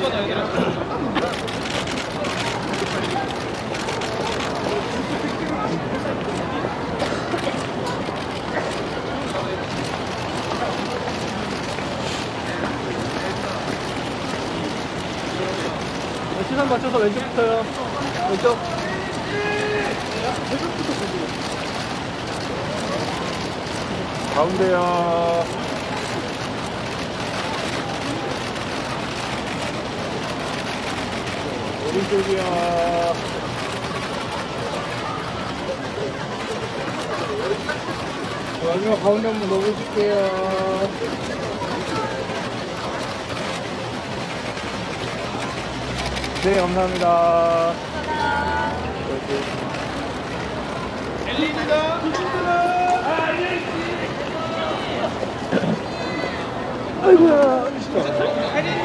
시선 맞춰서 왼쪽부터요. 왼쪽. 가운데요. 오른쪽이요. 마지막 가운데 한번 넣어줄게요. 네, 감사합니다. 엘리입니다. 아이고야.